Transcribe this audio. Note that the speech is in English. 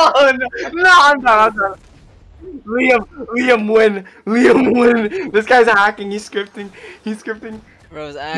no, I'm done. Liam win. This guy's hacking. He's scripting. Bro,